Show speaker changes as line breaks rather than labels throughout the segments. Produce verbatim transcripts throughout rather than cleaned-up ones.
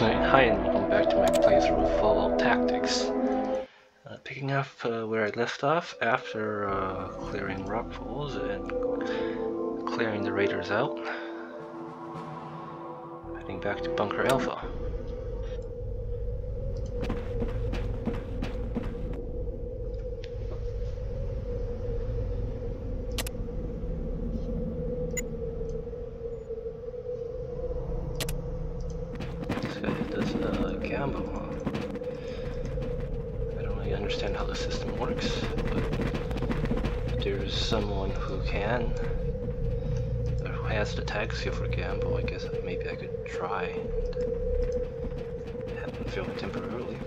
Hi and welcome back to my playthrough of Fallout Tactics. Uh, picking up uh, where I left off after uh, clearing rock falls and clearing the raiders out. Heading back to Bunker Alpha. This guy does uh, gamble, huh? I don't really understand how the system works, but if there's someone who can, or who has the tag seal for gamble, I guess maybe I could try and have them fill it temporarily.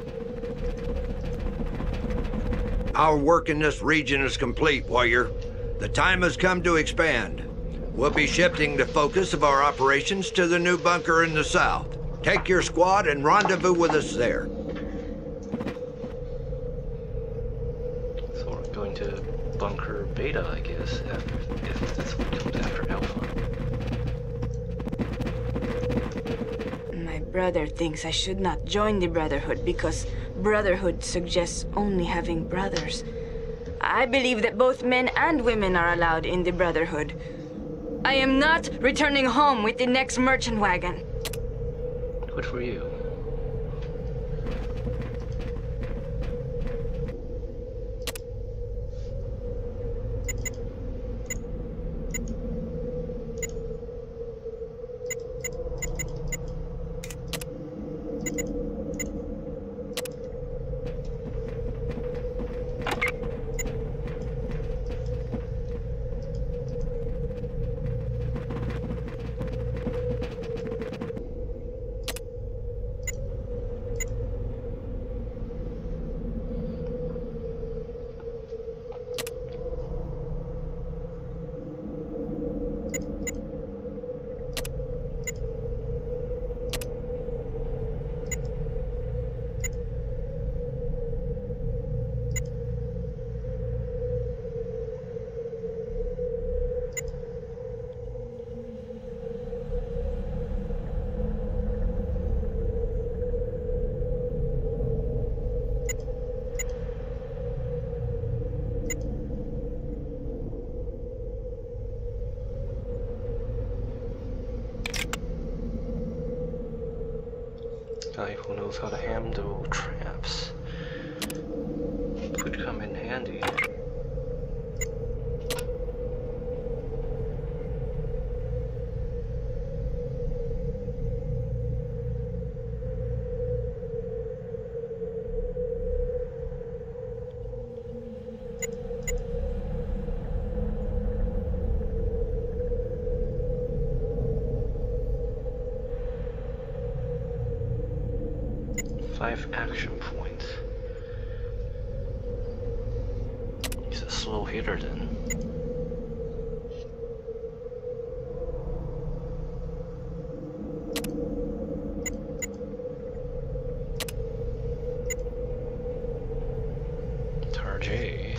Our work in this region is complete, warrior. The time has come to expand. We'll be shifting the focus of our operations to the new bunker in the south. Take your squad and rendezvous with us there.
So we're going to Bunker Beta, I guess, after, if that's what comes after Alpha.
My brother thinks I should not join the Brotherhood because Brotherhood suggests only having brothers. I believe that both men and women are allowed in the Brotherhood. I am not returning home with the next merchant wagon.
Good for you. Guy who knows how to handle traps could come in handy. Five action points. He's a slow hitter then. Tarjay.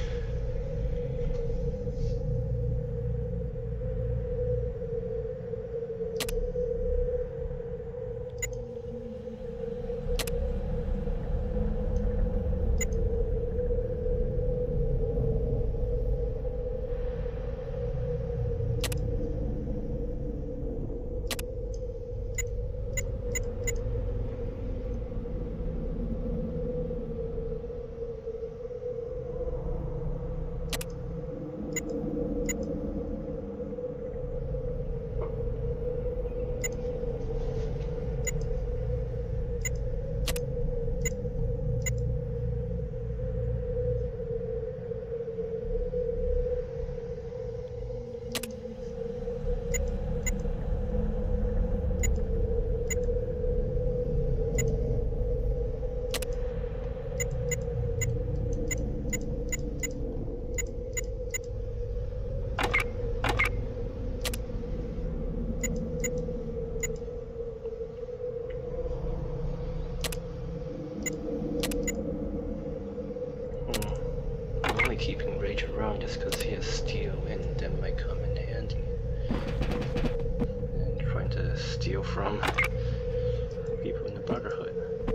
Keeping Rage around just because he has steel and that might come in handy. And trying to steal from people in the Brotherhood.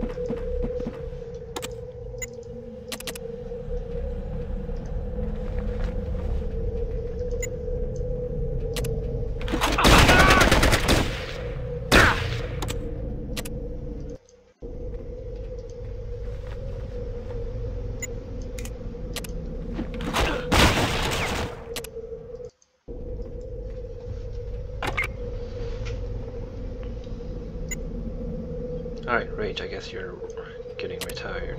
Alright, Rage, I guess you're getting retired.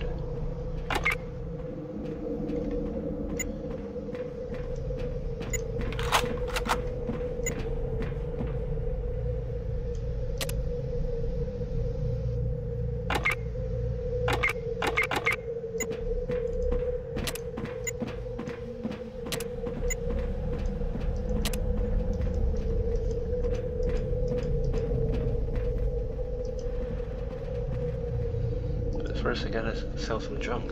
First, I gotta sell some junk.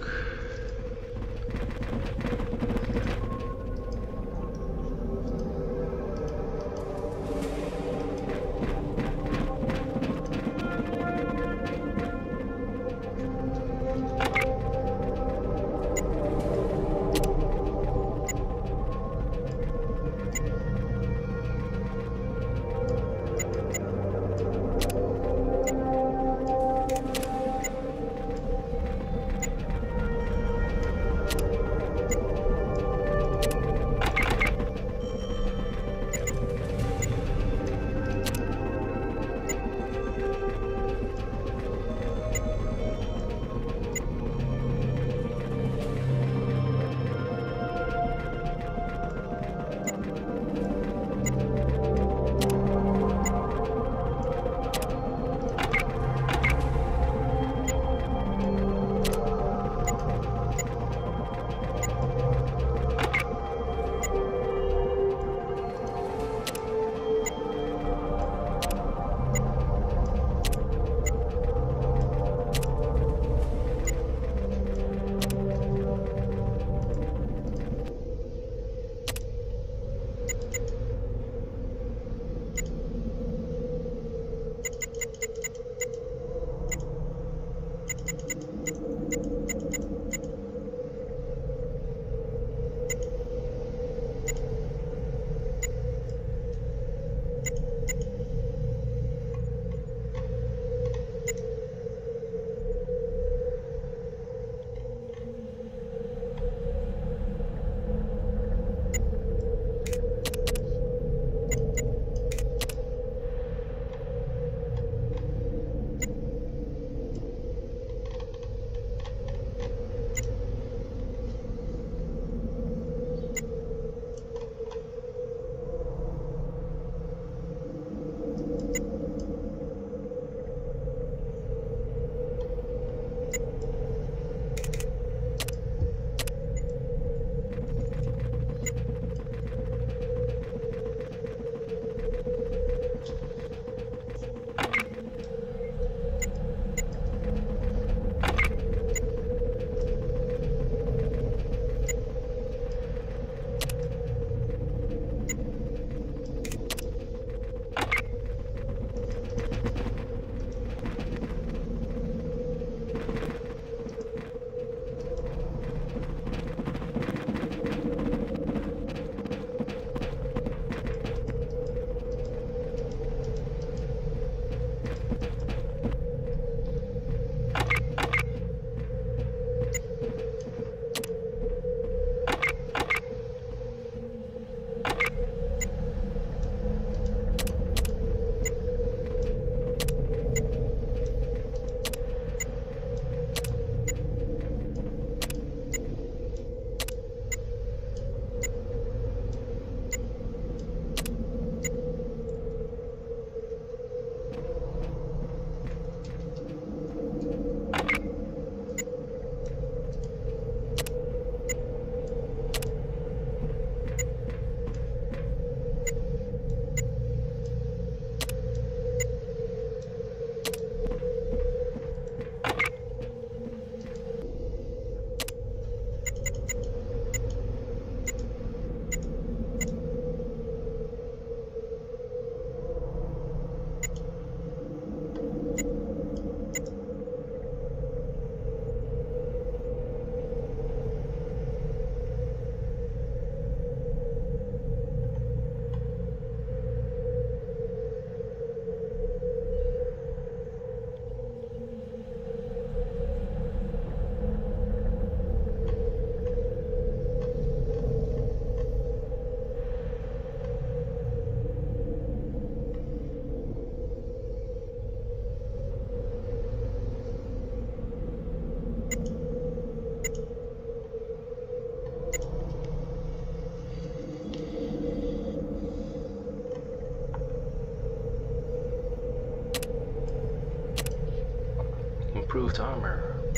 improved armor.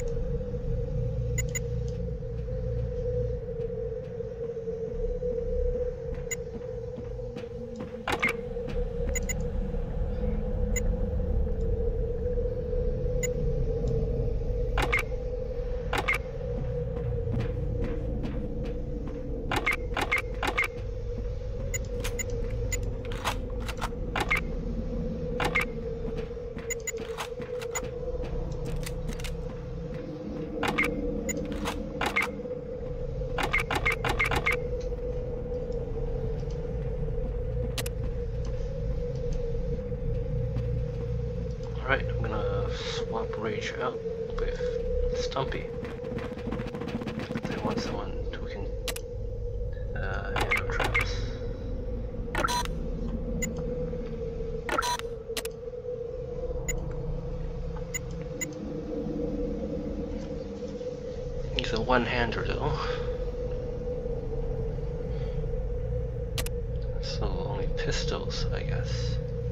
Alright, I'm gonna swap Rage out with Stumpy. I want someone who can uh, handle traps. He's a one-hander though. So only pistols, I guess.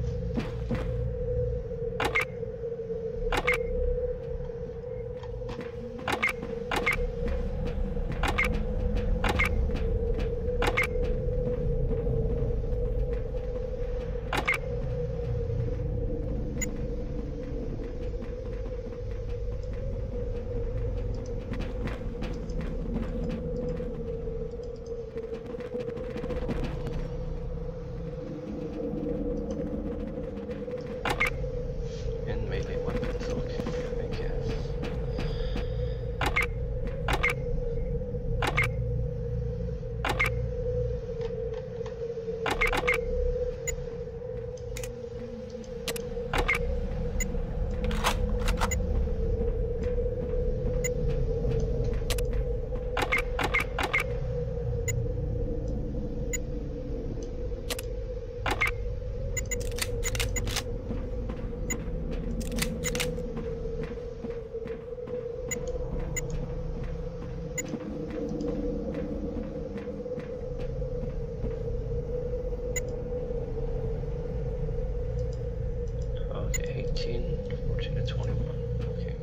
eighteen, fourteen to twenty-one. Okay.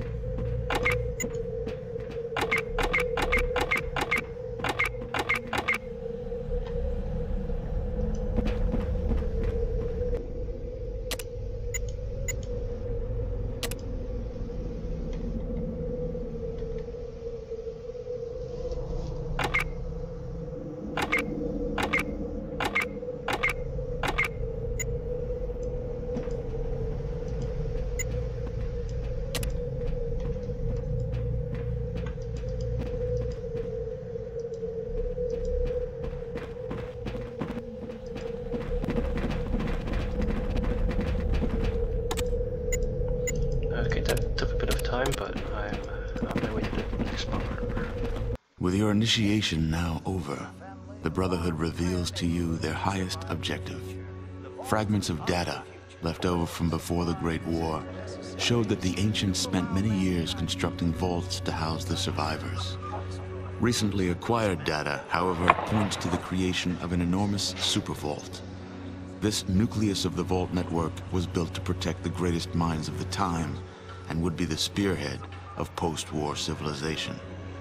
But I'm on my way to the next bunker.
With your initiation now over, the Brotherhood reveals to you their highest objective. Fragments of data left over from before the Great War showed that the ancients spent many years constructing vaults to house the survivors. Recently acquired data, however, points to the creation of an enormous super vault. This nucleus of the vault network was built to protect the greatest minds of the time and would be the spearhead of post-war civilization.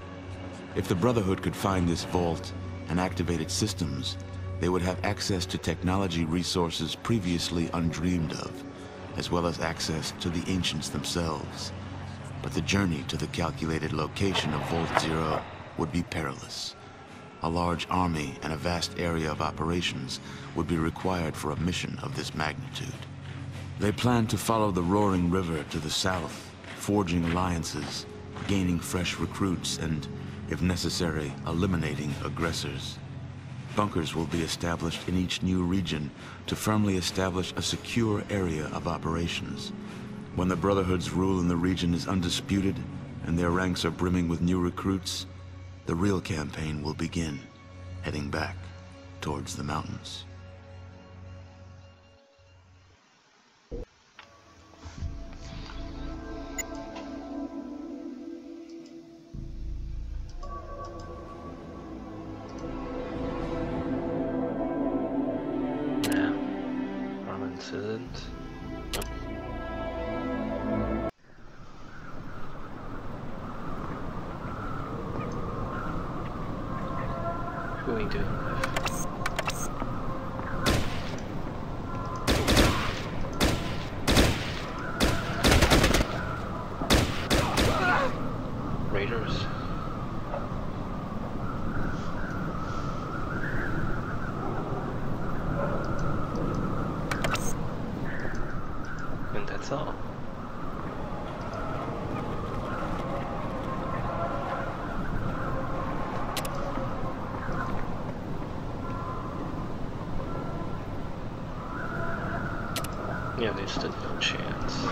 If the Brotherhood could find this vault and activate its systems, they would have access to technology resources previously undreamed of, as well as access to the ancients themselves. But the journey to the calculated location of Vault Zero would be perilous. A large army and a vast area of operations would be required for a mission of this magnitude. They planned to follow the roaring river to the south, forging alliances, gaining fresh recruits, and, if necessary, eliminating aggressors. Bunkers will be established in each new region to firmly establish a secure area of operations. When the Brotherhood's rule in the region is undisputed and their ranks are brimming with new recruits, the real campaign will begin, heading back towards the mountains.
Isn't. we doing with raiders? And that's all. Yeah, they stood no chance.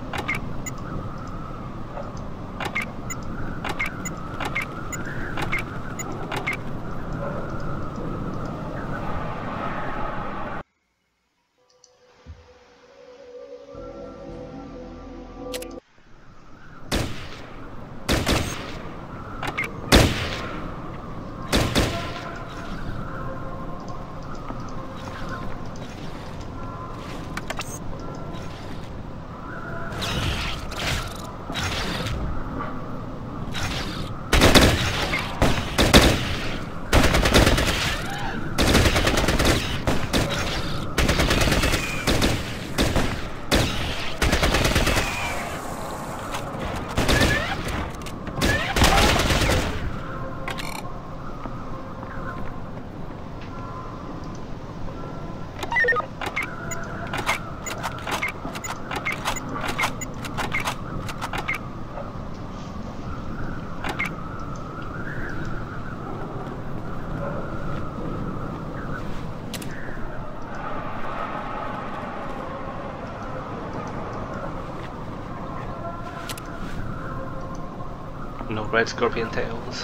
No red scorpion tails.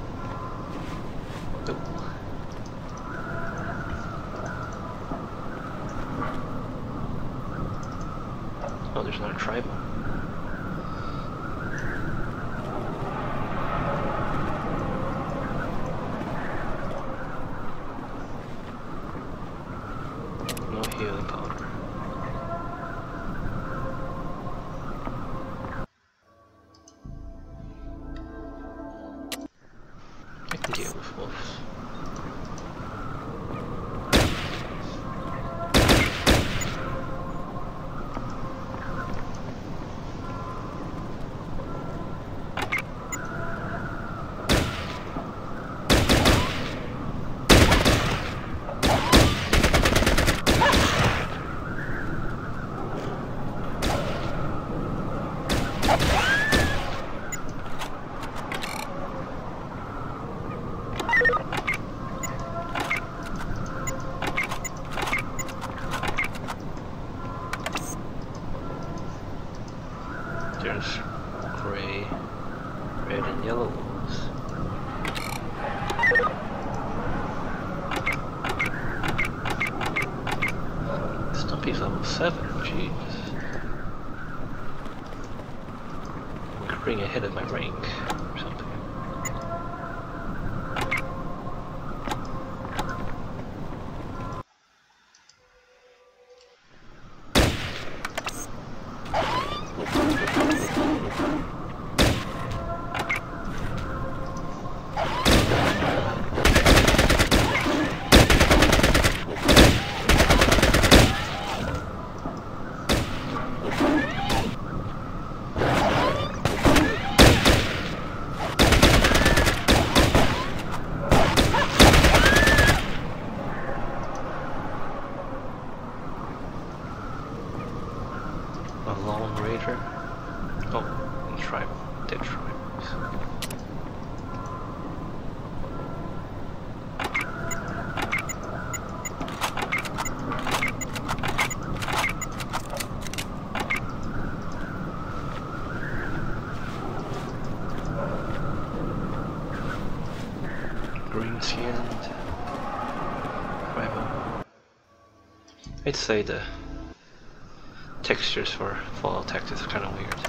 Nope. Oh, there's another tribal. No healing powder. I can deal with wolves. There's gray, red, and yellow wolves. Stumpy's level seven, jeez. I'm creeping ahead of my rank or something. A lone raider. Oh, and tribal. Dead tribals. Green skinned. Tribal. I'd say the textures for Fallout Tactics are kind of weird.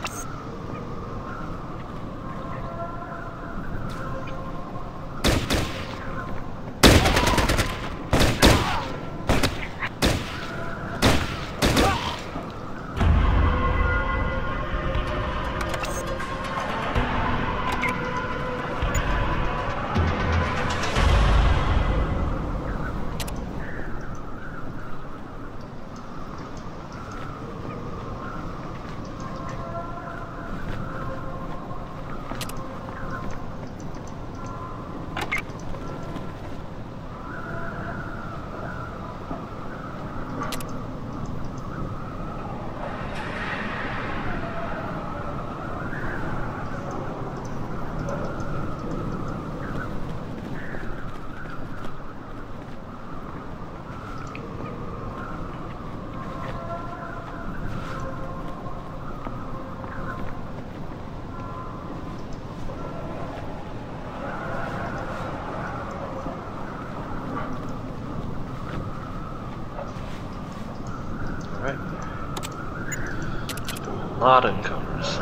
lot of encounters.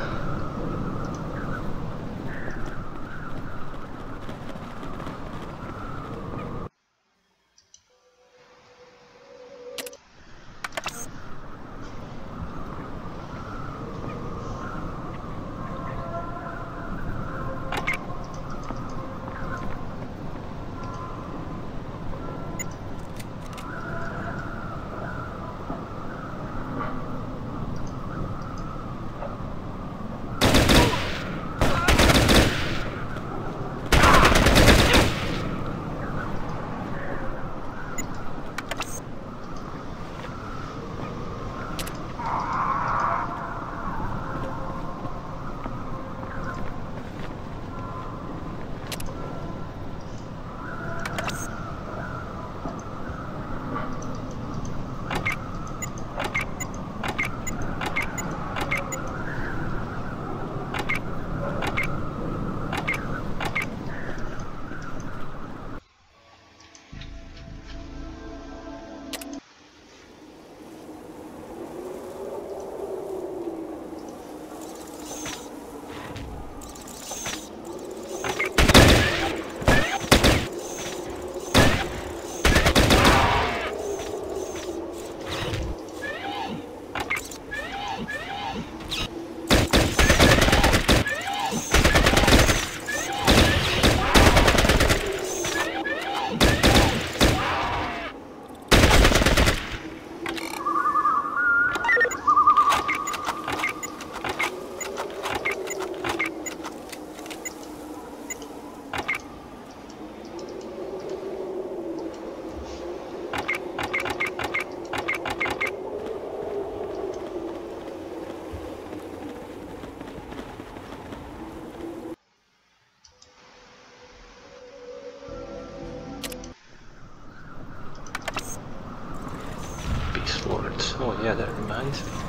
Oh yeah, that reminds me.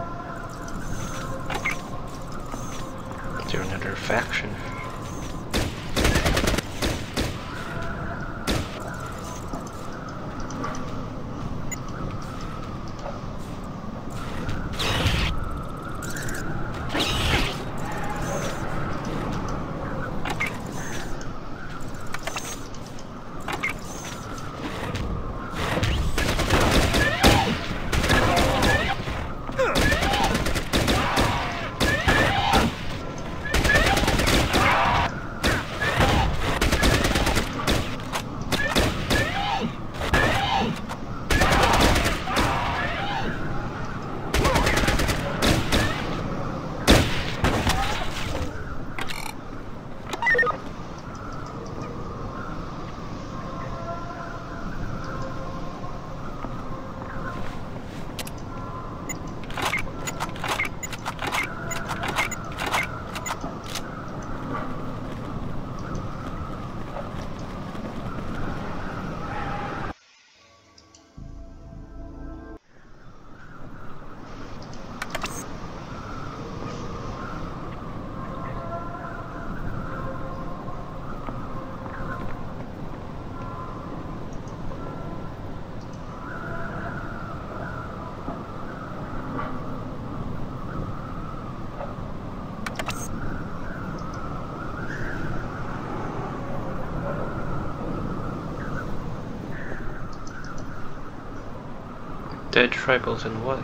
They're another faction. Dead tribals and what?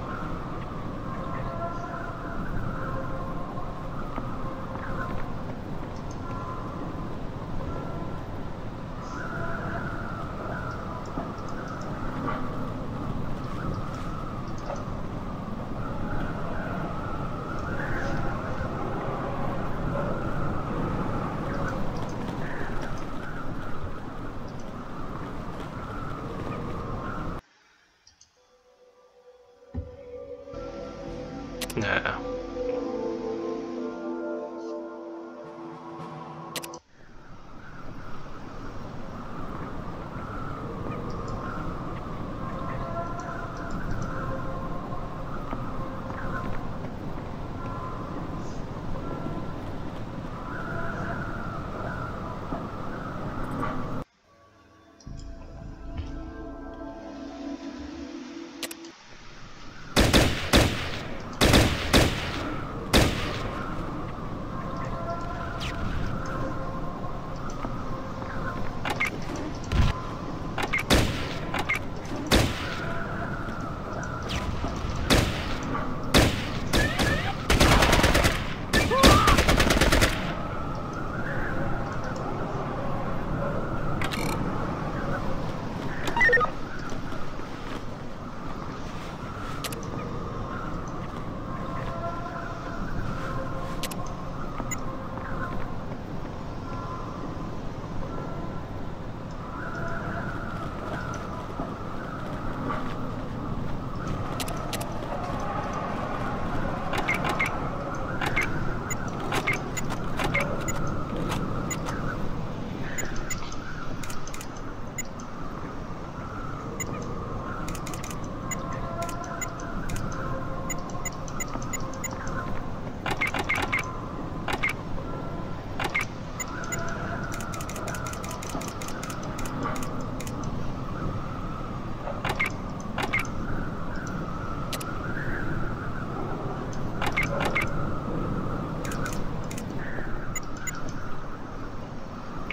Nah.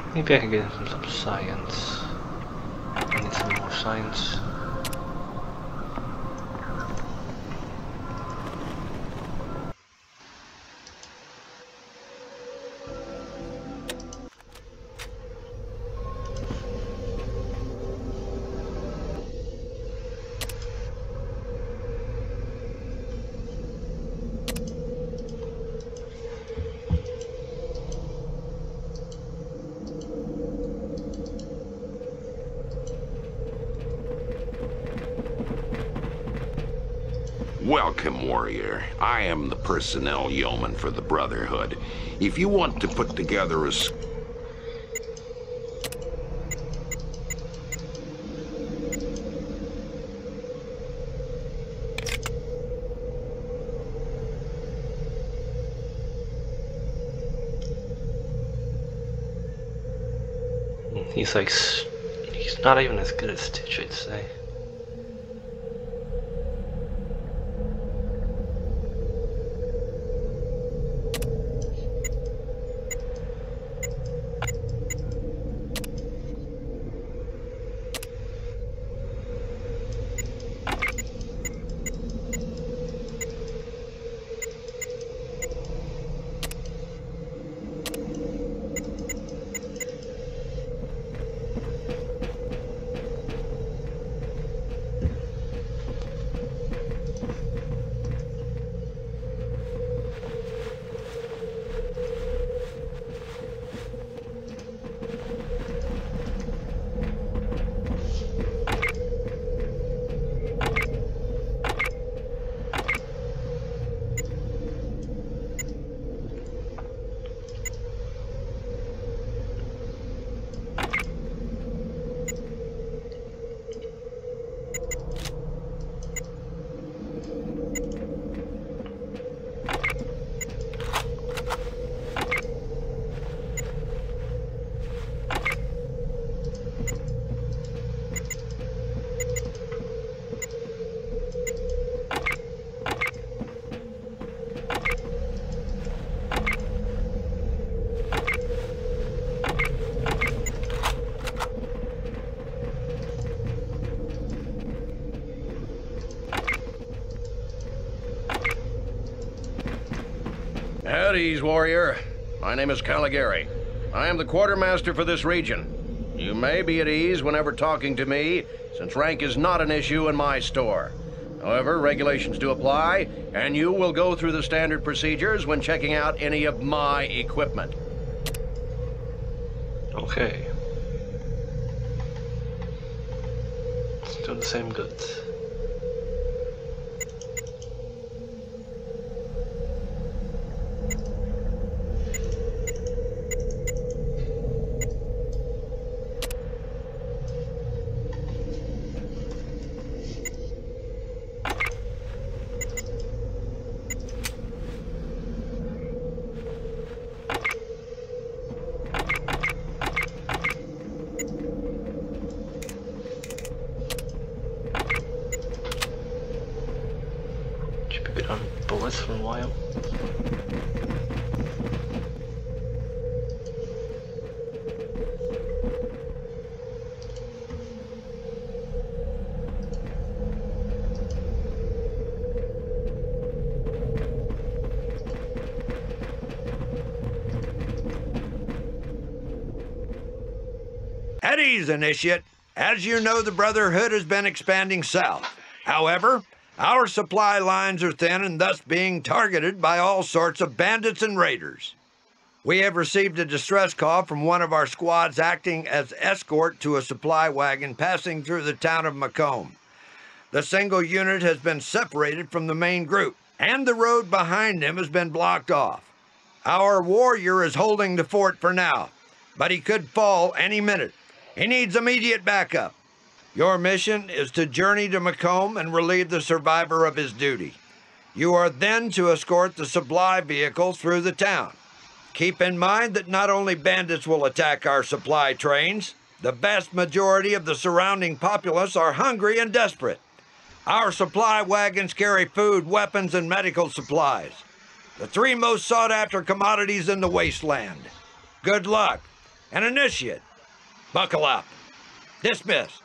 Maybe I can get him some science. I need some more science.
Welcome, warrior. I am the personnel yeoman for the Brotherhood. If you want to put together a...
He's like, he's not even as good as Stitch, I'd say.
At ease, warrior. My name is Caligari. I am the quartermaster for this region. You may be at ease whenever talking to me, since rank is not an issue in my store. However, regulations do apply, and you will go through the standard procedures when checking out any of my equipment.
Okay. Still the same goods. On bullets for a while.
At ease, Initiate. As you know, the Brotherhood has been expanding south. However, our supply lines are thin and thus being targeted by all sorts of bandits and raiders. We have received a distress call from one of our squads acting as escort to a supply wagon passing through the town of Macomb. The single unit has been separated from the main group, and the road behind them has been blocked off. Our warrior is holding the fort for now, but he could fall any minute. He needs immediate backup. Your mission is to journey to Macomb and relieve the survivor of his duty. You are then to escort the supply vehicle through the town. Keep in mind that not only bandits will attack our supply trains, the vast majority of the surrounding populace are hungry and desperate. Our supply wagons carry food, weapons, and medical supplies, the three most sought-after commodities in the wasteland. Good luck. An initiate. Buckle up. Dismissed.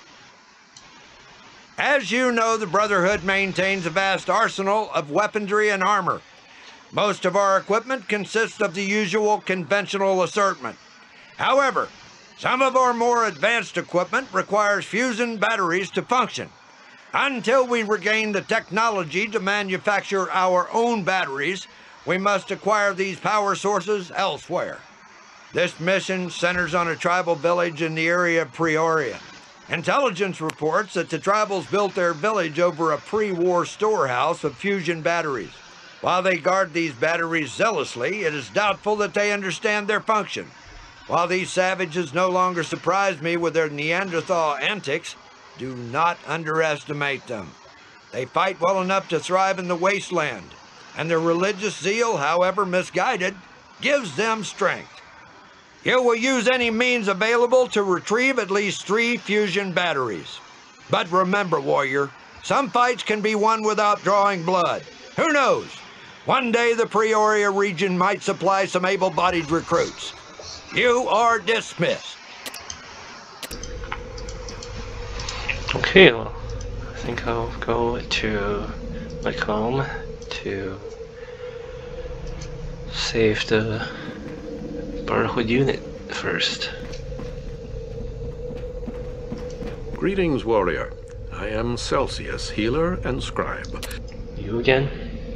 As you know, the Brotherhood maintains a vast arsenal of weaponry and armor. Most of our equipment consists of the usual conventional assortment. However, some of our more advanced equipment requires fusion batteries to function. Until we regain the technology to manufacture our own batteries, we must acquire these power sources elsewhere. This mission centers on a tribal village in the area of Peoria. Intelligence reports that the tribals built their village over a pre-war storehouse of fusion batteries. While they guard these batteries zealously, it is doubtful that they understand their function. While these savages no longer surprise me with their Neanderthal antics, do not underestimate them. They fight well enough to thrive in the wasteland, and their religious zeal, however misguided, gives them strength. You will use any means available to retrieve at least three fusion batteries. But remember, warrior, some fights can be won without drawing blood. Who knows? One day the Peoria region might supply some able-bodied recruits. You are dismissed.
Okay, well, I think I'll go to Macomb to save the Brotherhood unit first.
Greetings, warrior. I am Celsius, healer and scribe.
You again?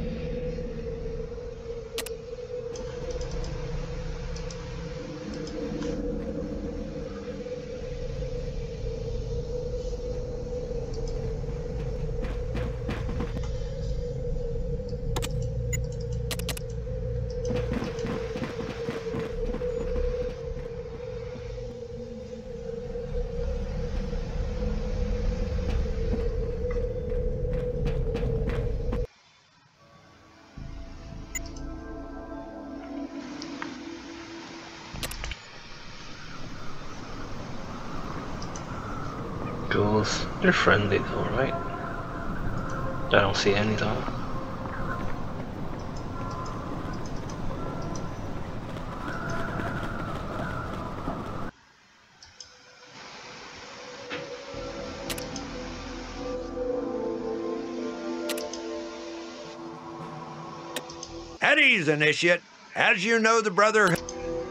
Ghouls, they're friendly though, right? I don't see any though.
At ease, initiate. As you know, the Brotherhood...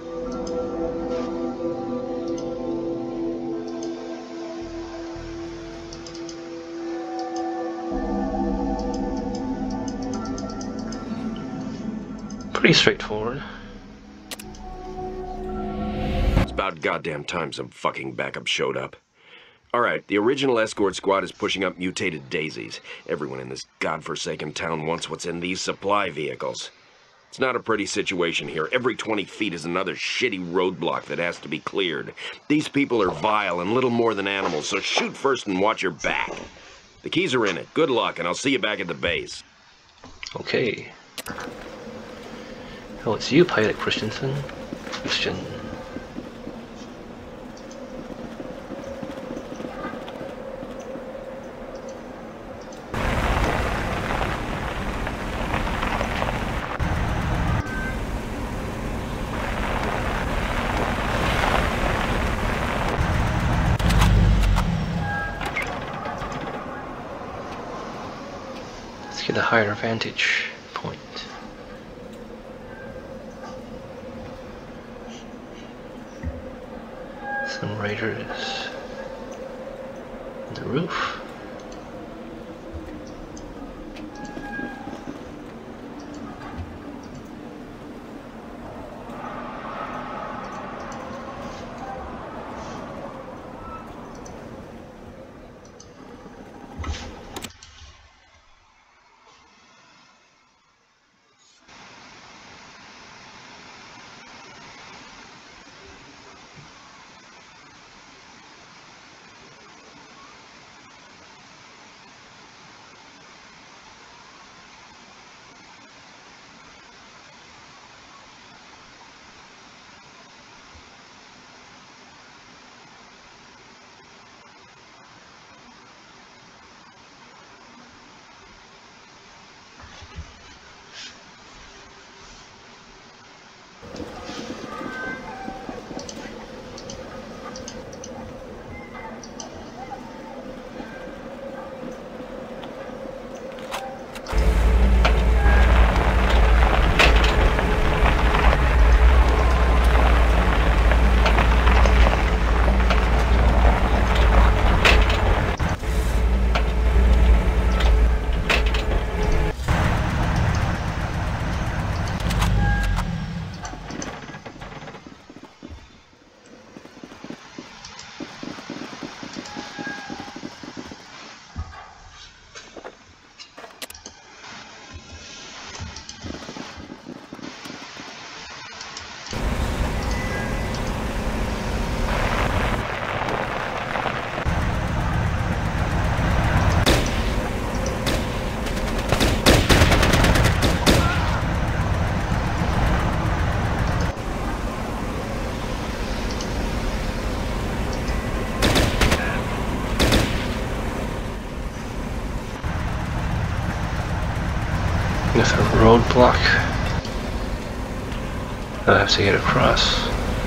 Pretty straightforward.
It's about goddamn time some fucking backup showed up. Alright, the original escort squad is pushing up mutated daisies. Everyone in this godforsaken town wants what's in these supply vehicles. It's not a pretty situation here. Every twenty feet is another shitty roadblock that has to be cleared. These people are vile and little more than animals, so shoot first and watch your back. The keys are in it. Good luck, and I'll see you back at the base.
Okay. Oh, it's you, Pilot Christensen. Christian. Let's get a higher vantage point. Some raiders on the roof. With a roadblock that I have to get across.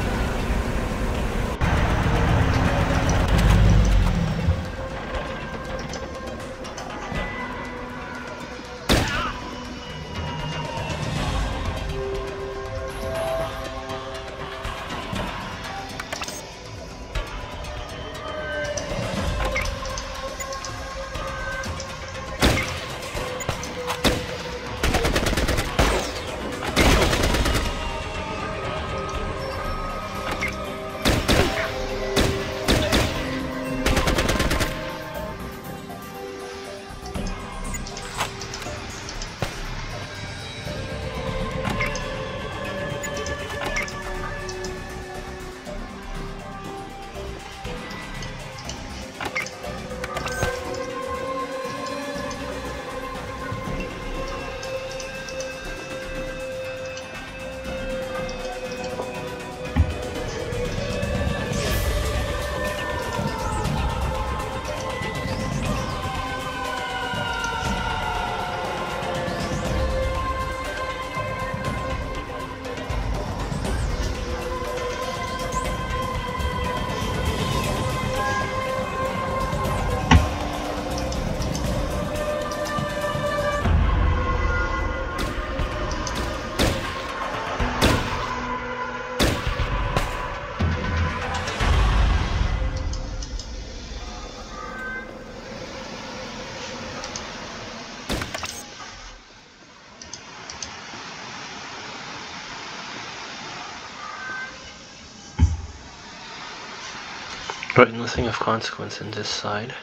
Right, nothing of consequence in this side.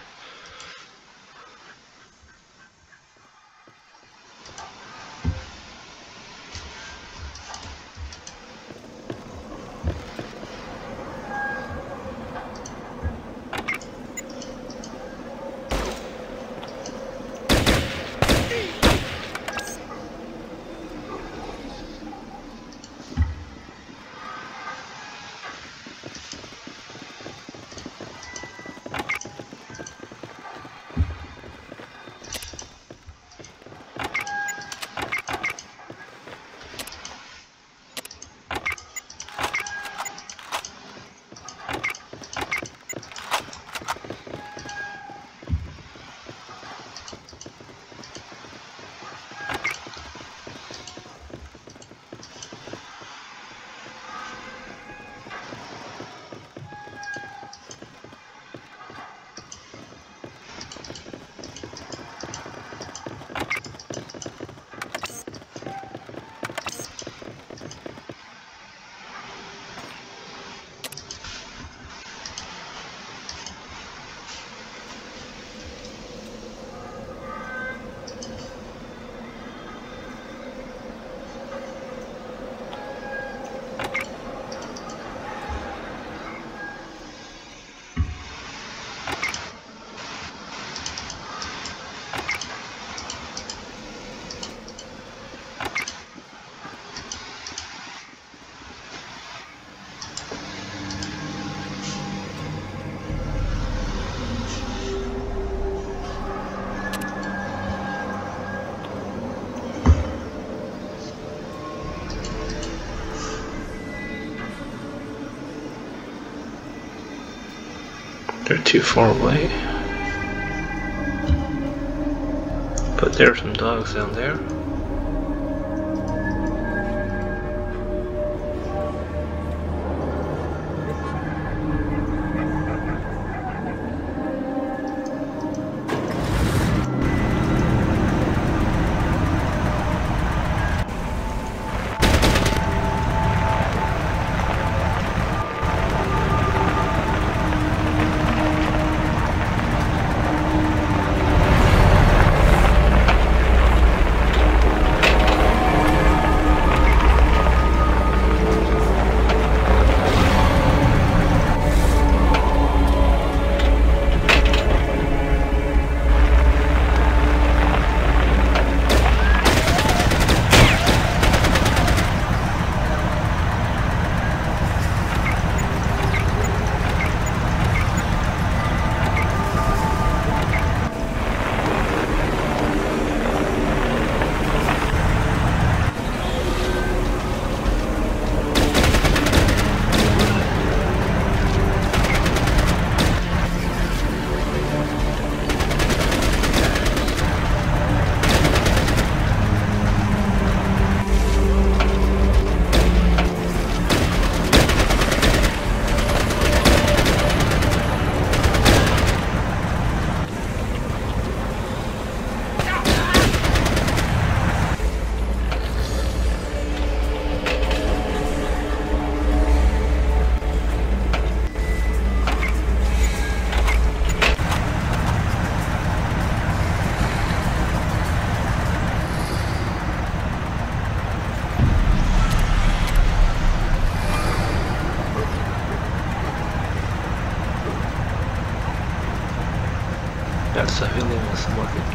They're too far away. But there are some dogs down there.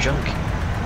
junkie.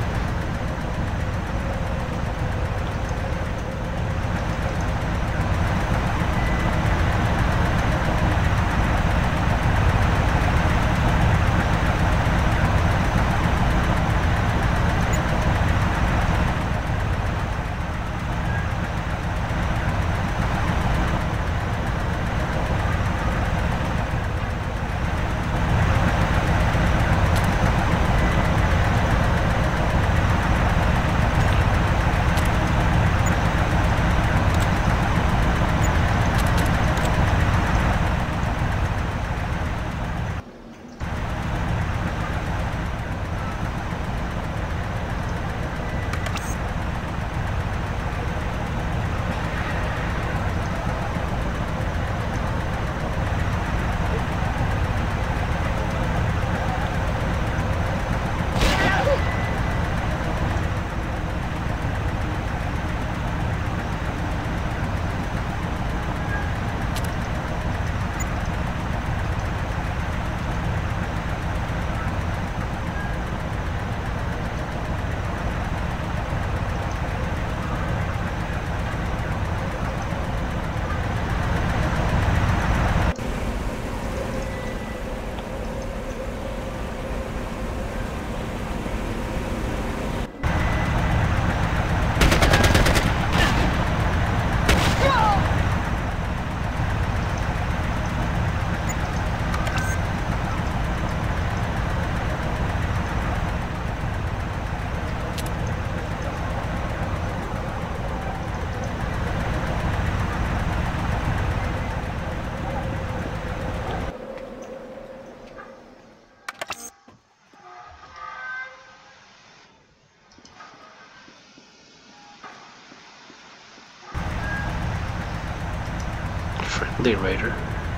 Friendly raider.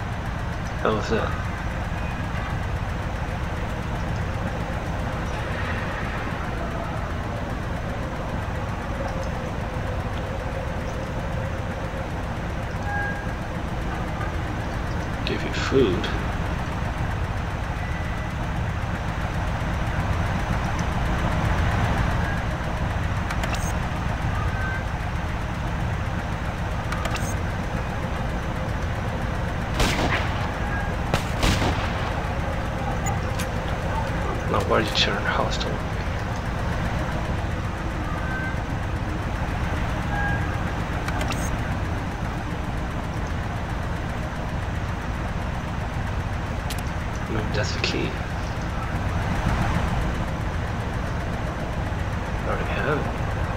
How was that? Give you food. Now why did you turn hostile? Maybe that's the key. I already have it.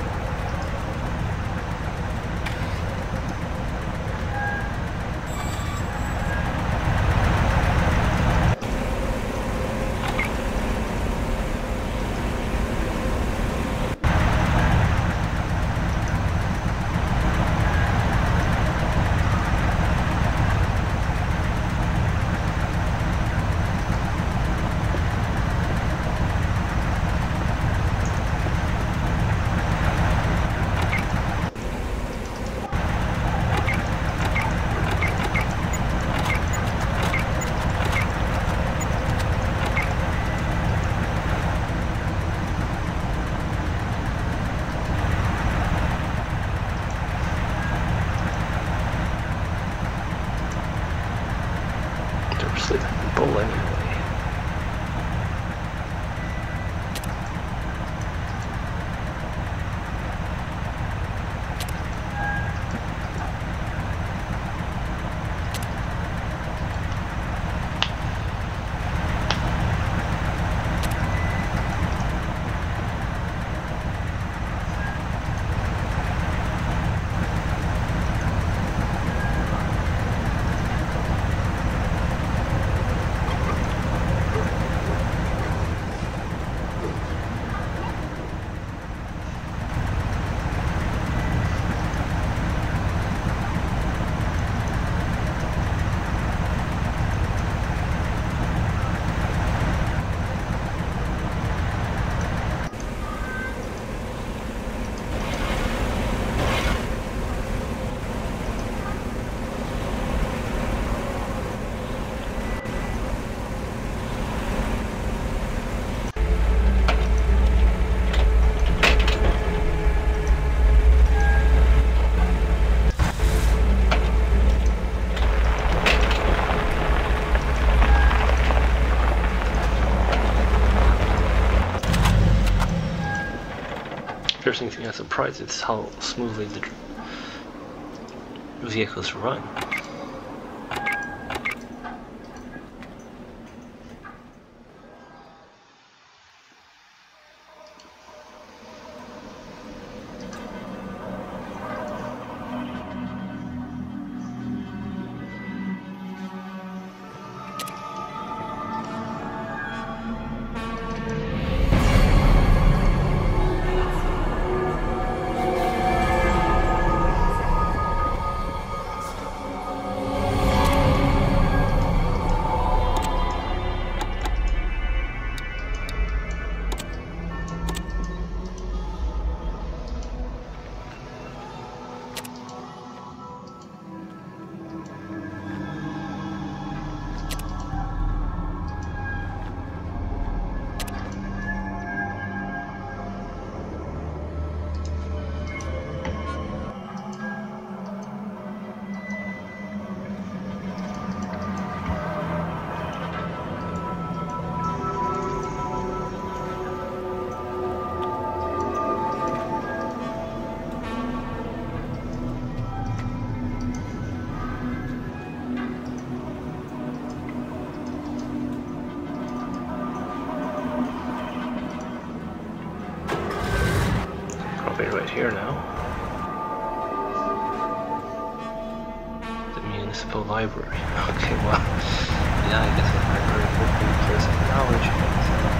Sleeping bull anyway. interesting thing I'm surprised is how smoothly the vehicles run. Right here now. The municipal library. Okay, well, yeah, I guess the library would be a place of knowledge.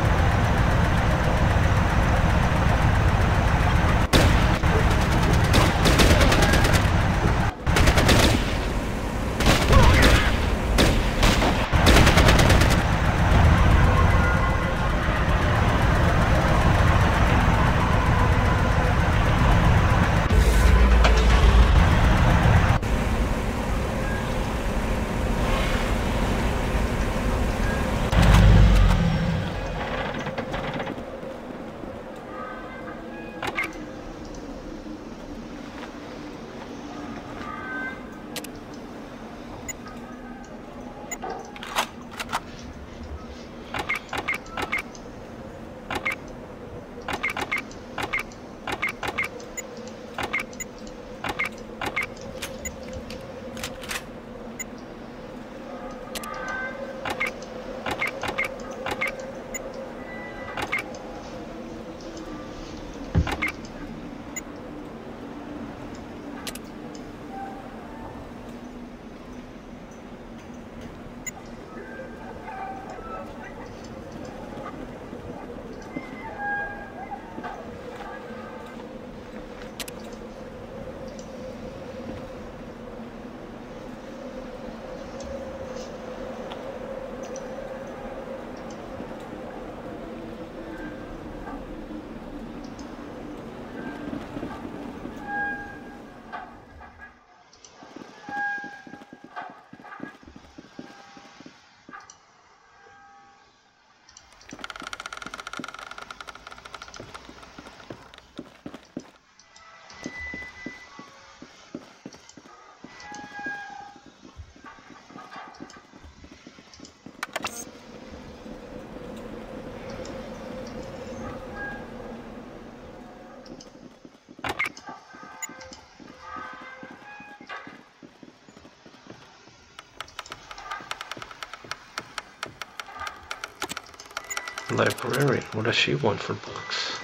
Librarian, what does she want for books?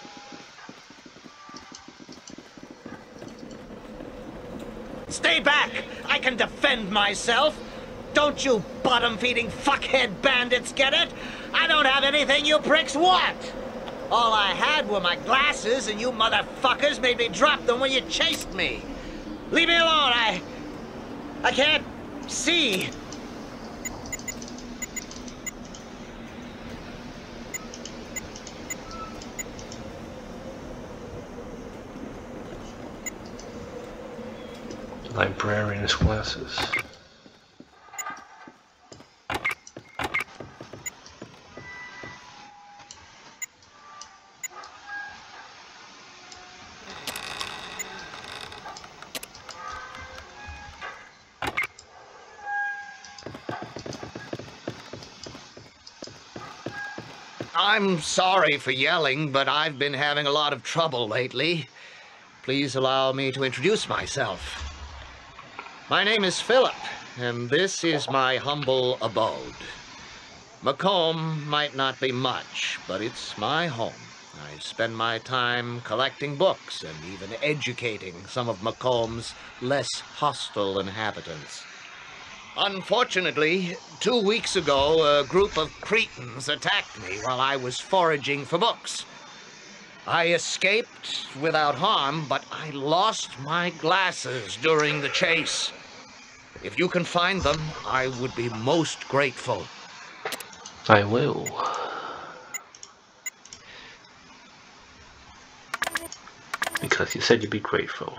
Stay back! I can defend myself! Don't you bottom-feeding fuckhead bandits get it? I don't have anything you pricks want! All I had were my glasses, and you motherfuckers made me drop them when you chased me! Leave me alone, I... I can't see!
Librarian's glasses.
I'm sorry for yelling, but I've been having a lot of trouble lately. Please allow me to introduce myself. My name is Philip, and this is my humble abode. Macomb might not be much, but it's my home. I spend my time collecting books and even educating some of Macomb's less hostile inhabitants. Unfortunately, two weeks ago, a group of Cretans attacked me while I was foraging for books. I escaped without harm, but I lost my glasses during the chase. If you can find them, I would be most grateful.
I will. Because you said you'd be grateful.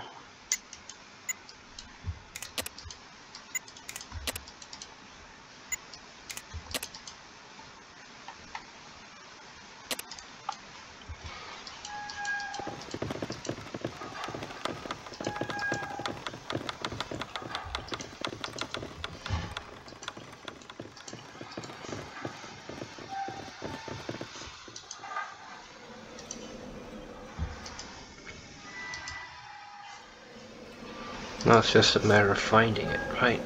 Now it's just a matter of finding it, right?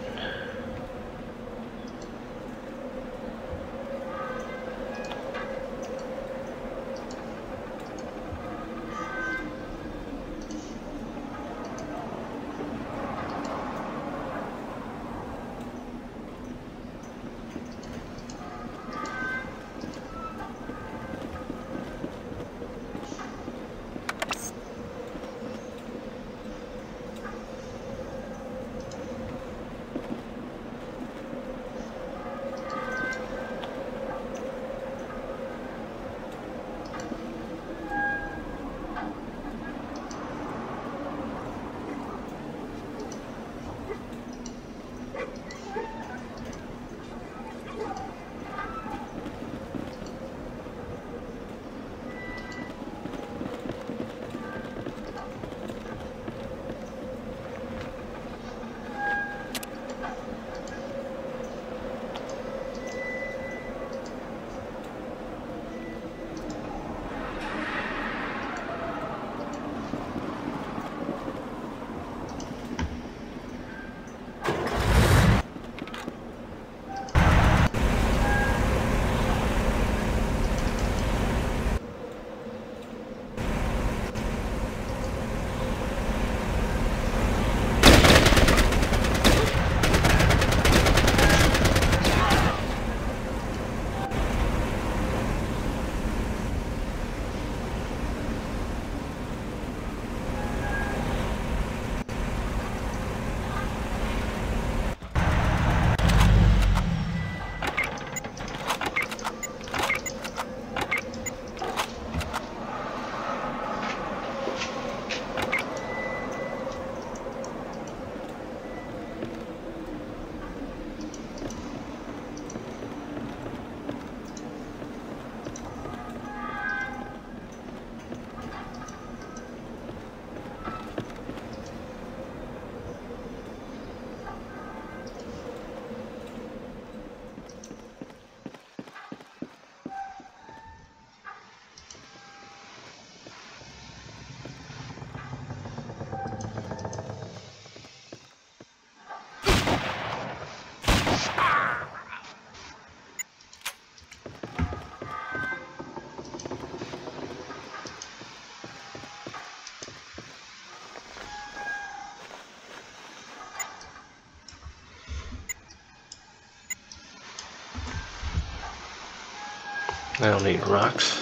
I don't need rocks.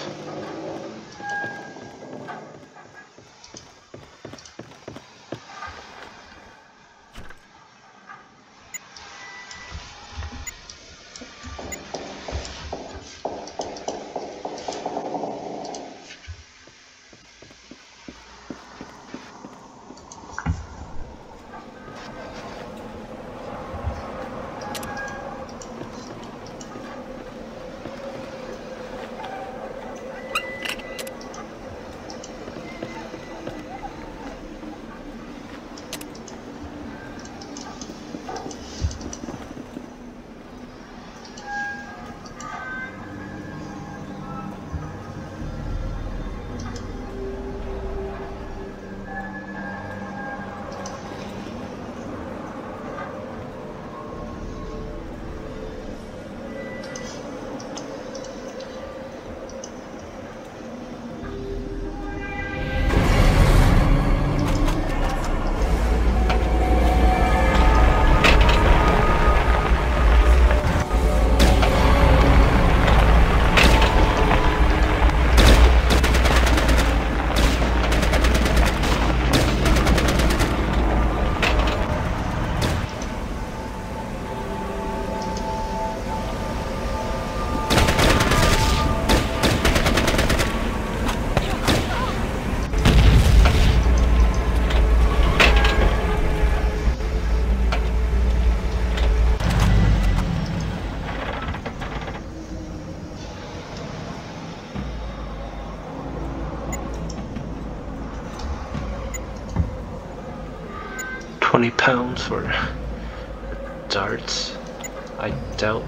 twenty pounds for darts. I doubt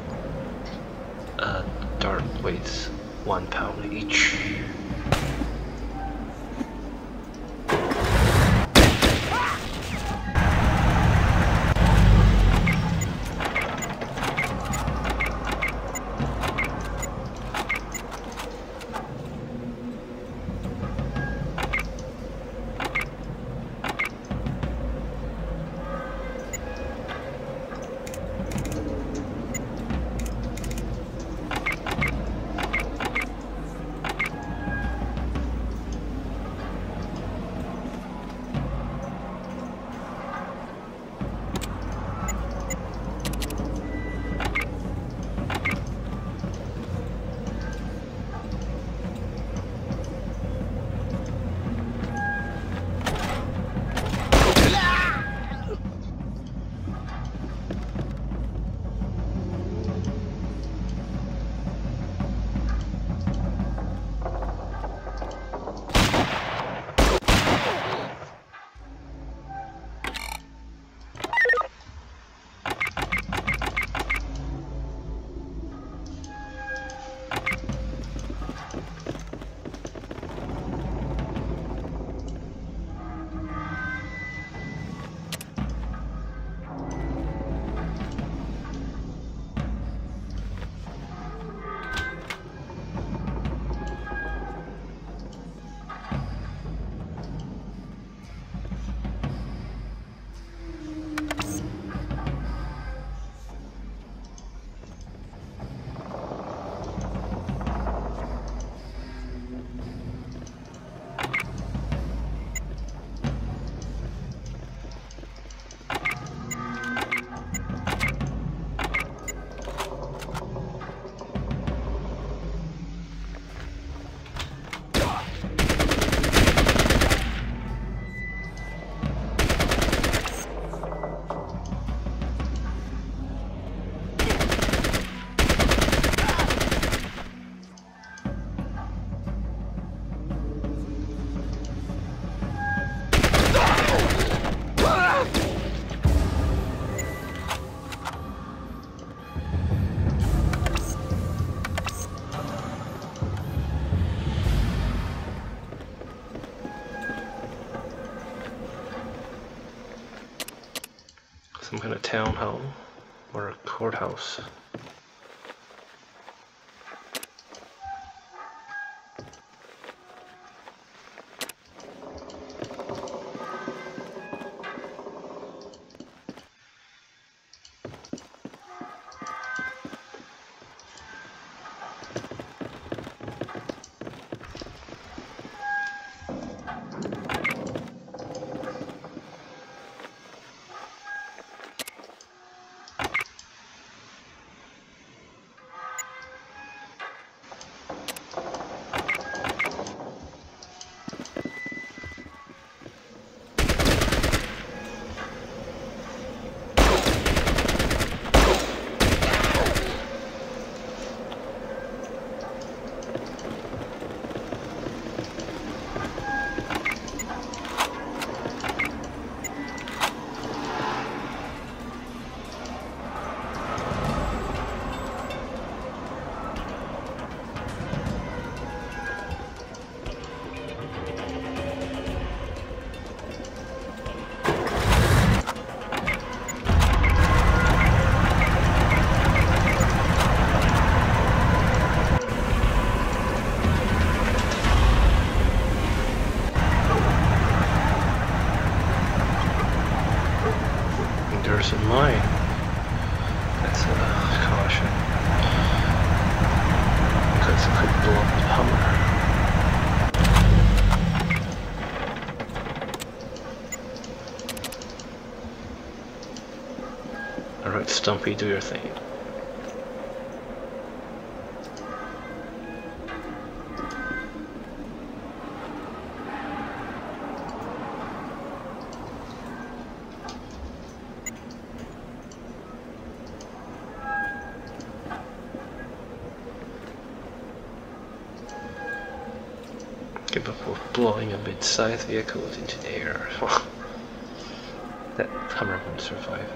a dart weighs one pound each. Some kind of town hall or a courthouse. There's a mine. That's a caution. Because it could blow up the Hummer. Alright, Stumpy, do your thing. Capable of blowing a mid-sized vehicle into the air. That Hammer won't survive.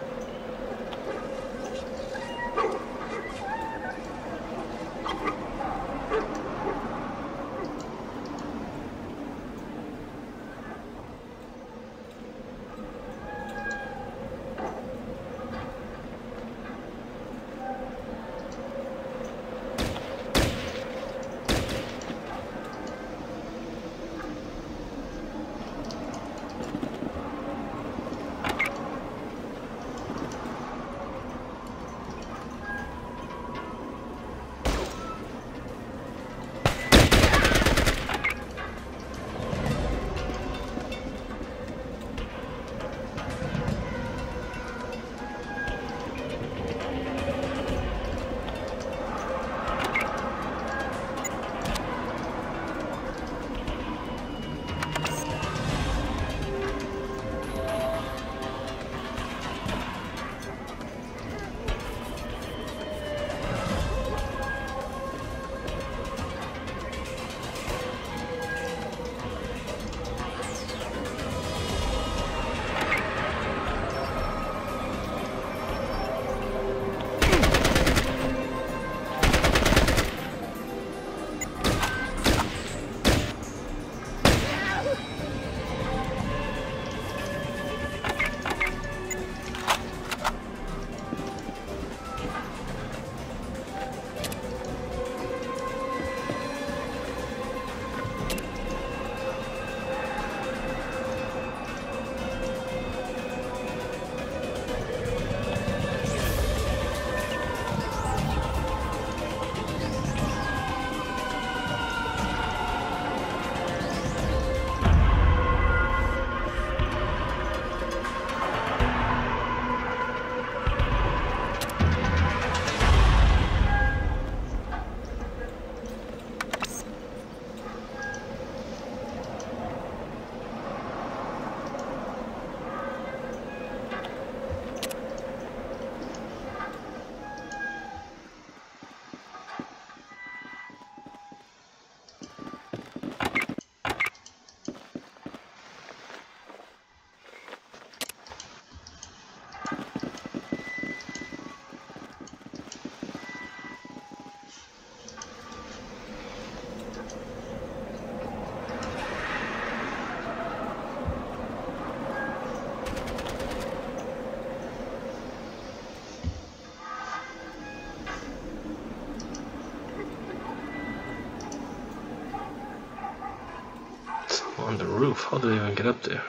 On the roof, how do they even get up there?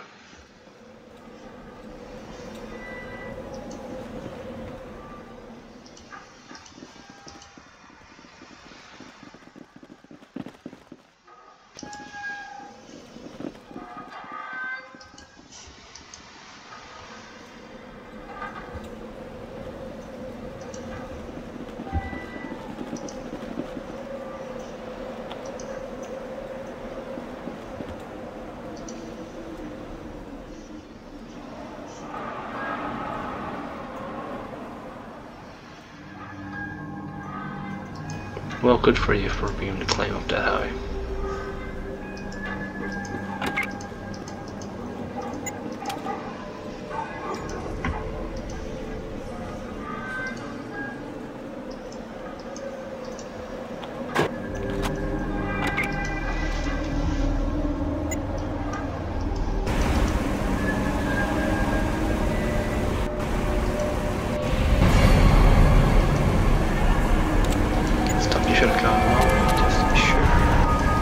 Well, good for you for being able to climb up that high. Should have gone along just to be sure.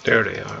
There they are.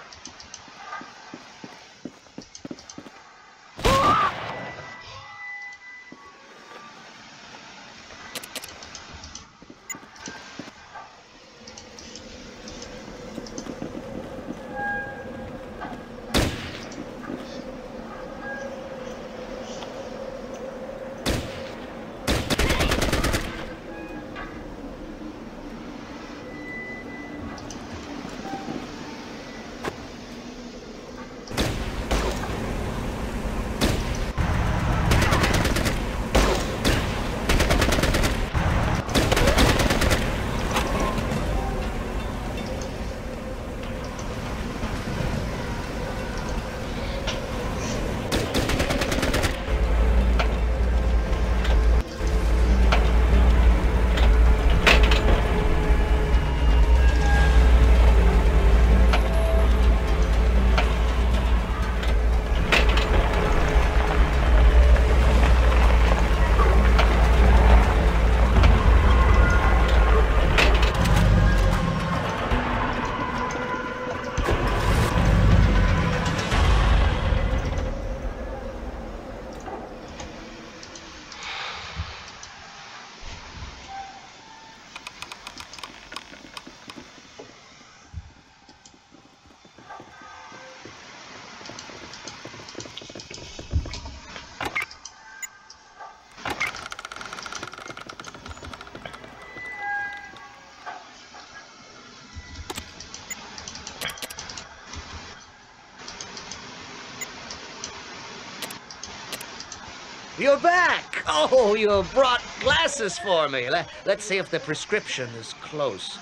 You're back! Oh, you brought glasses for me. Let, let's see if the prescription is close.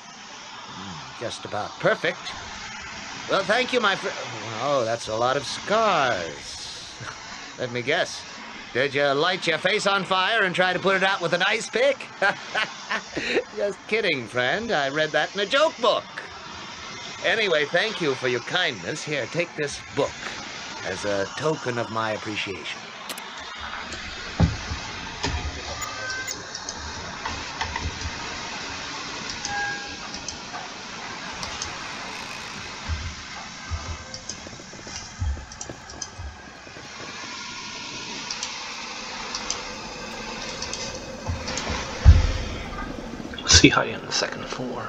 Mm, just about perfect. Well, thank you, my friend. Oh, that's a lot of scars. Let me guess. Did you light your face on fire and try to put it out with an ice pick? Just kidding, friend. I read that in a joke book. Anyway, thank you for your kindness. Here, take this book as a token of my appreciation.
See how you on the second floor.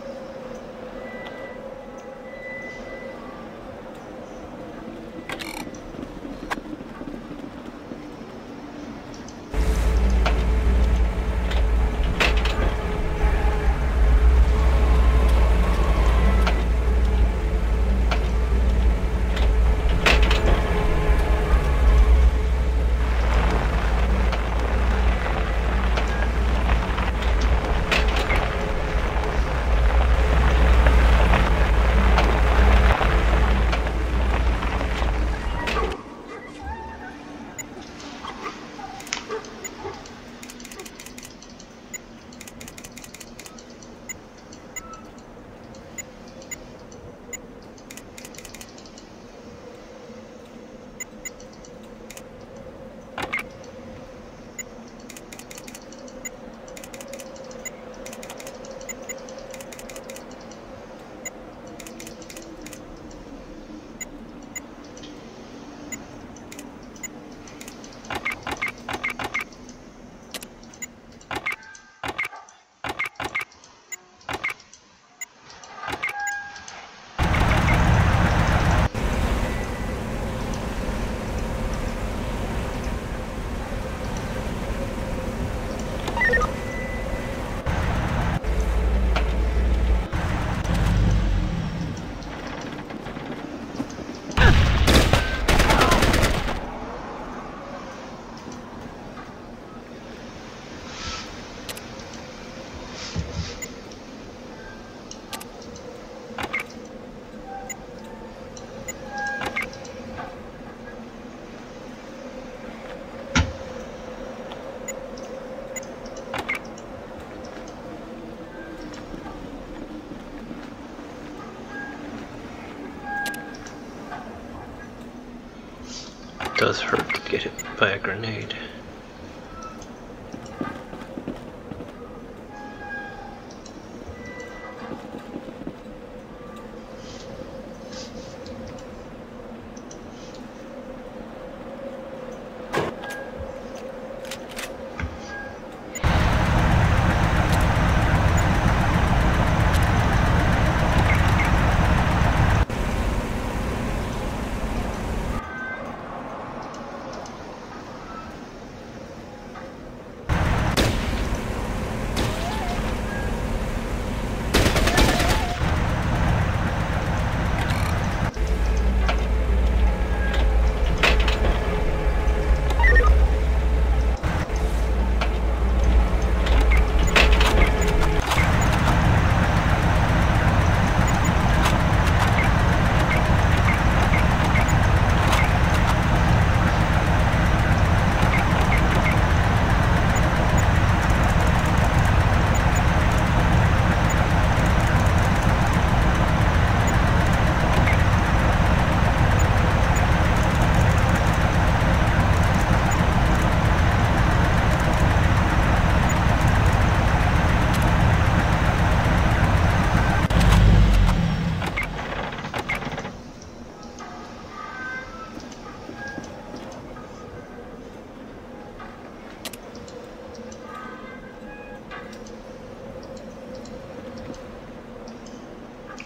Does hurt to get hit by a grenade.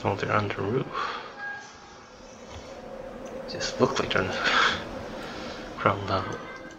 Oh, they're on the roof. Just look like they're on the ground level.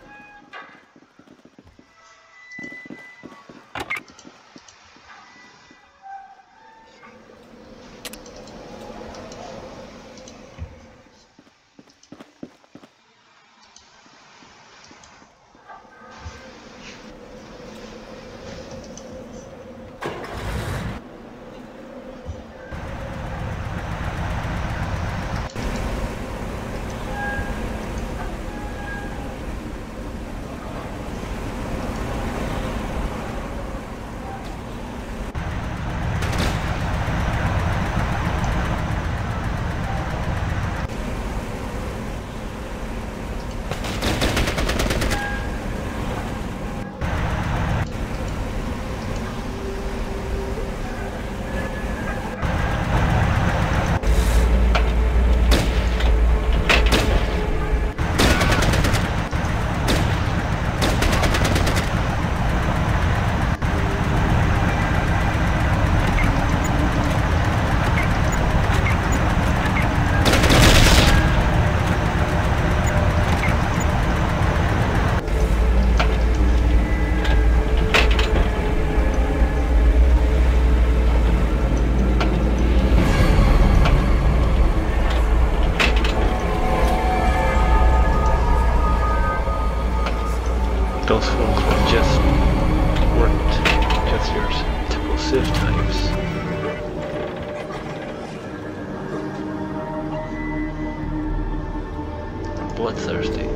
Those folks were just weren't just your typical Civ types. Bloodthirsty.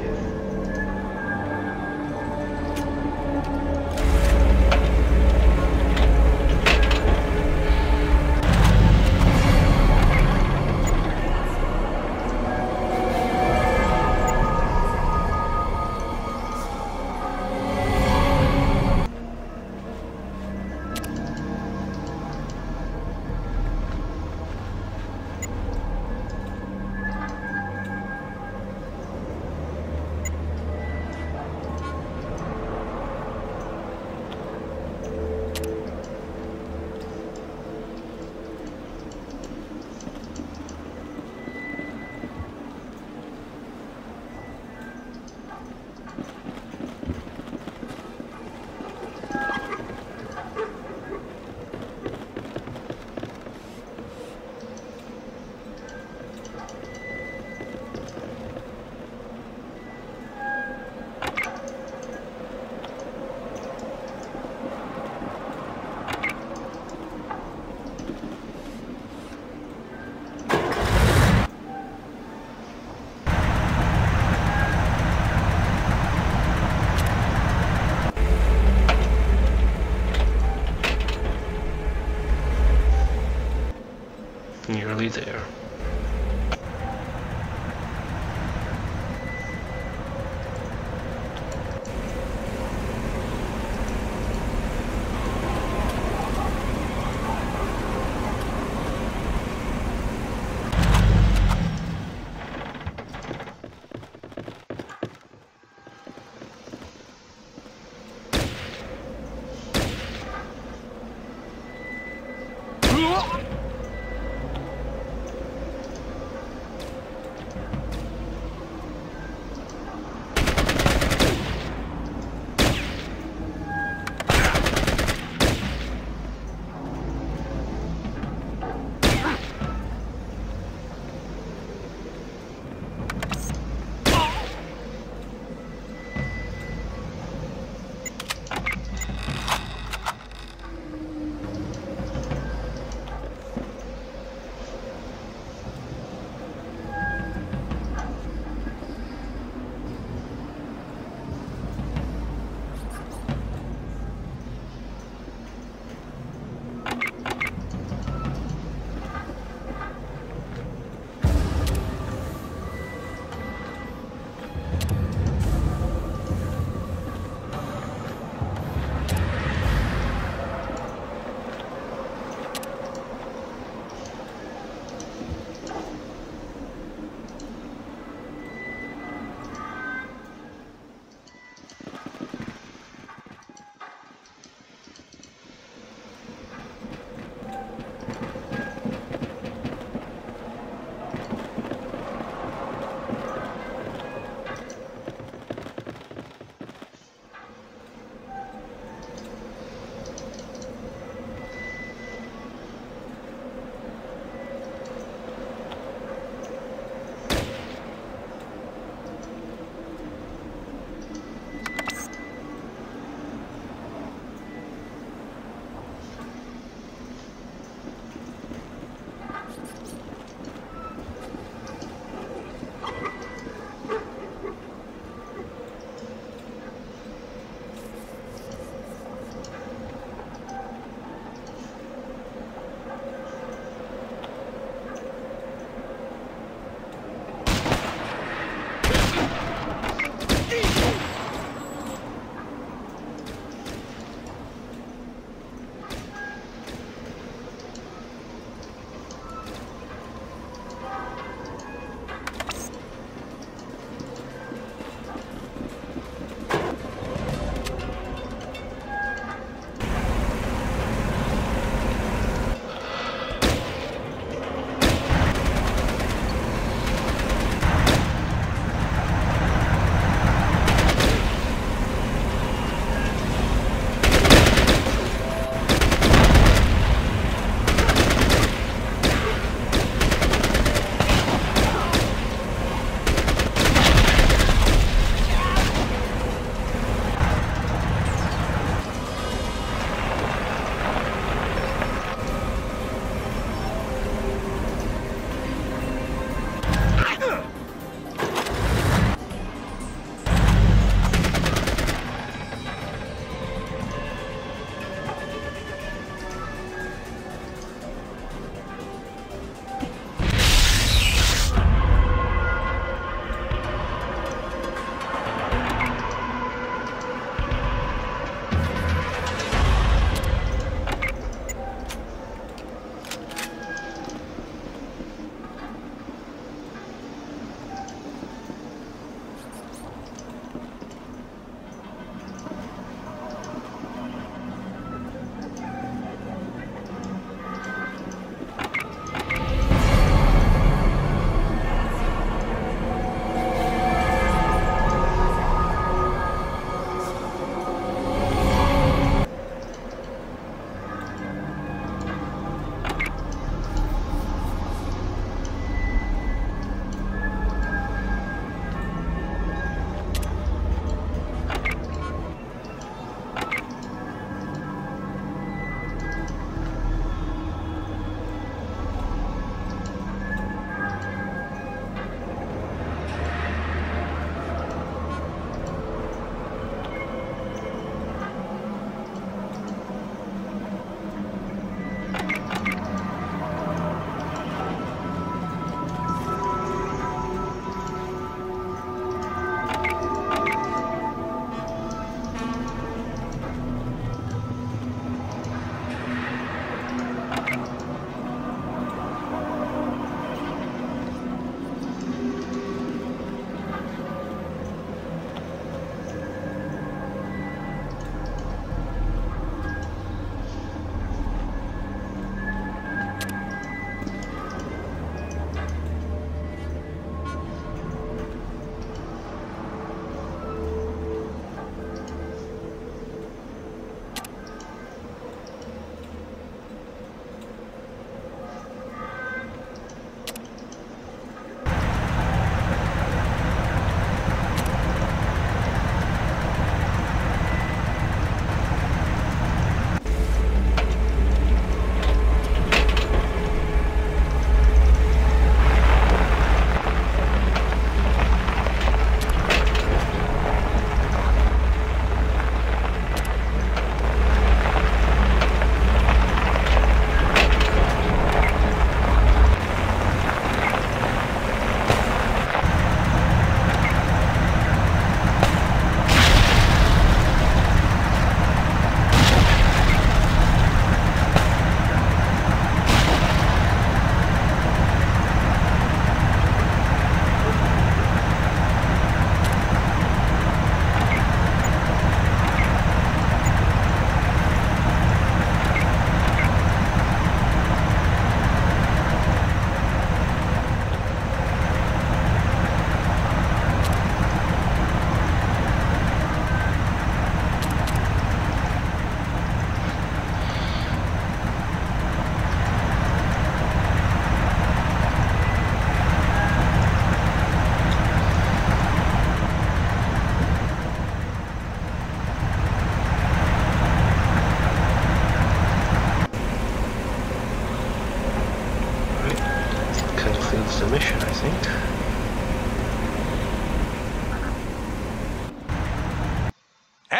Nearly there.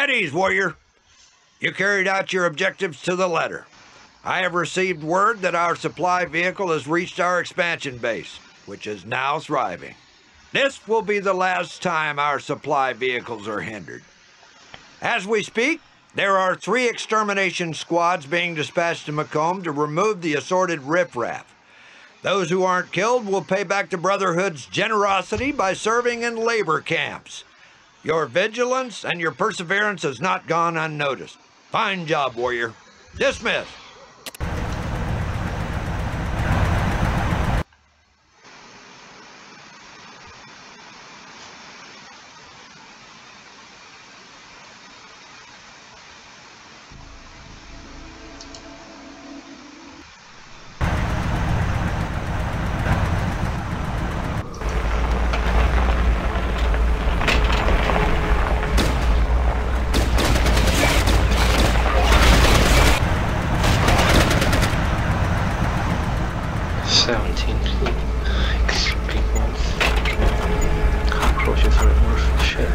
At ease, warrior. You carried out your objectives to the letter. I have received word that our supply vehicle has reached our expansion base, which is now thriving. This will be the last time our supply vehicles are hindered. As we speak, there are three extermination squads being dispatched to Macomb to remove the assorted riffraff. Those who aren't killed will pay back the Brotherhood's generosity by serving in labor camps. Your vigilance and your perseverance has not gone unnoticed. Fine job, warrior. Dismiss.
seventeen X P points. Cockroaches are worth shit.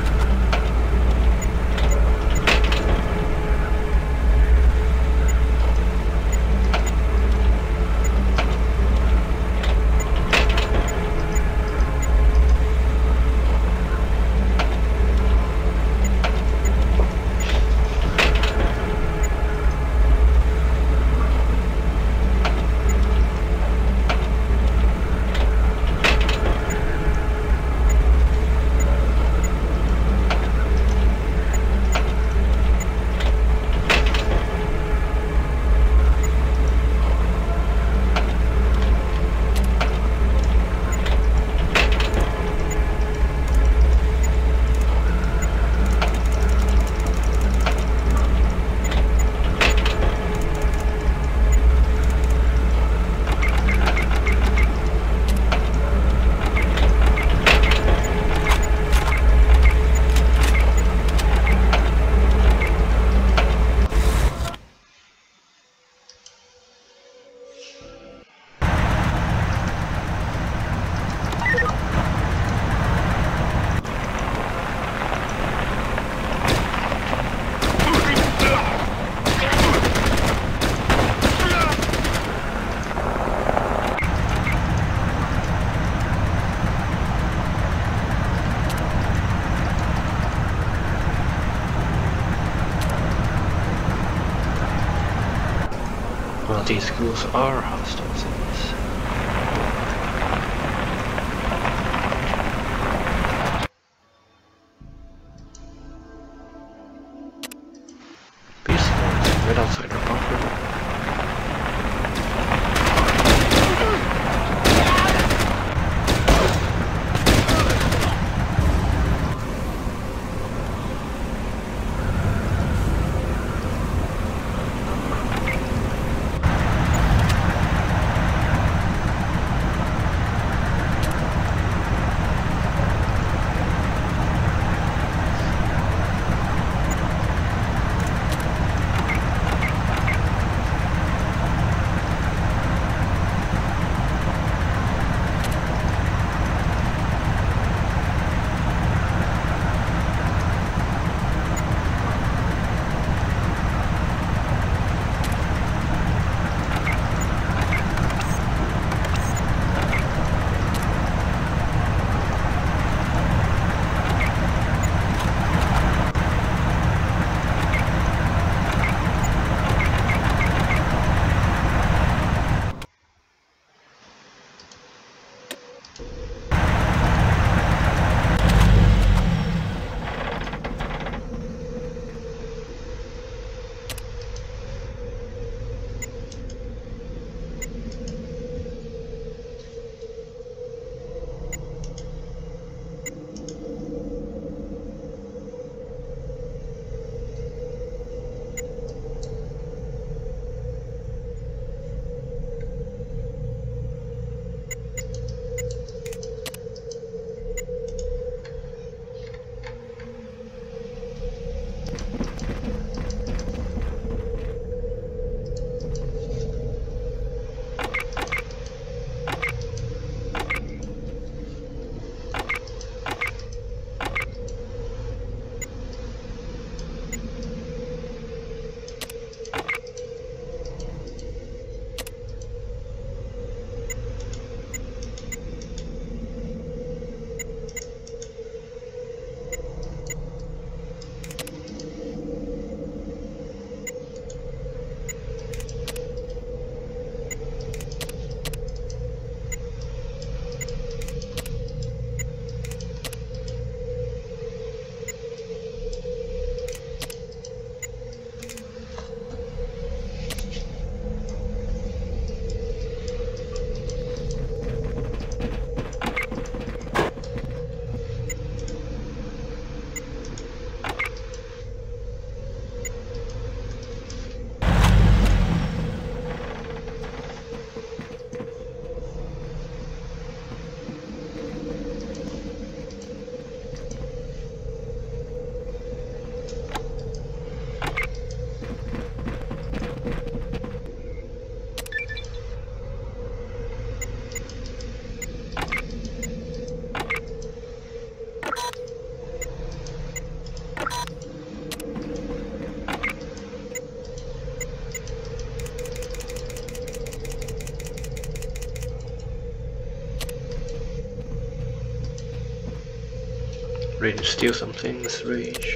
Well, these schools are hostile cities. Beast Lords, right outside our bunker. ready to steal something. Let's rage.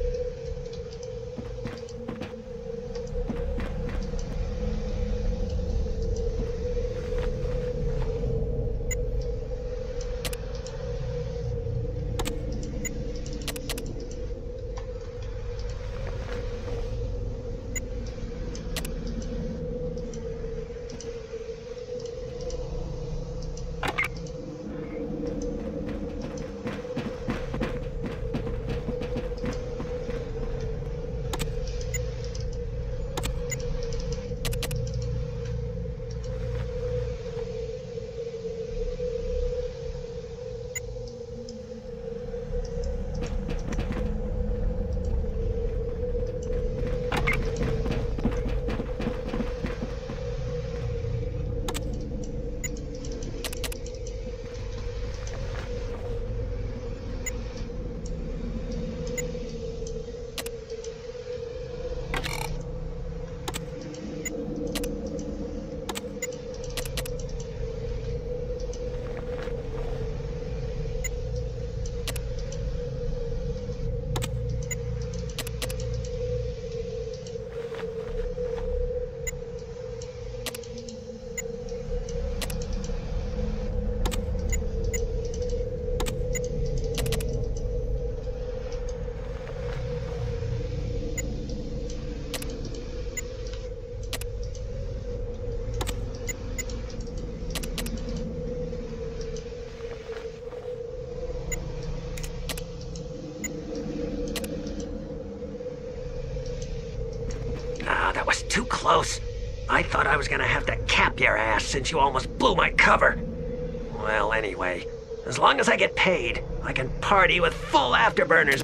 Too close. I thought I was gonna have to cap your ass since you almost blew my cover. Well, anyway, as long as I get paid, I can party with full afterburners.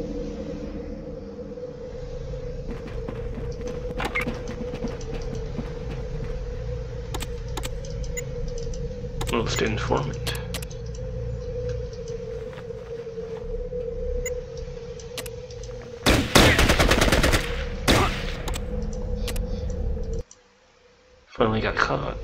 Most informant. Finally got caught.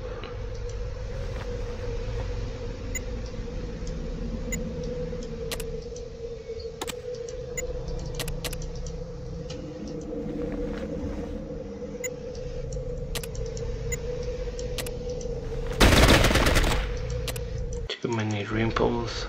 Too many rimples.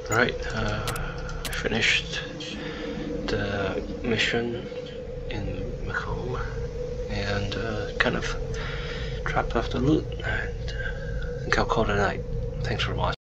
Alright, uh, I finished the mission in Macomb and uh, kind of dropped off the loot, and uh, I think I'll call it a night. Thanks for watching.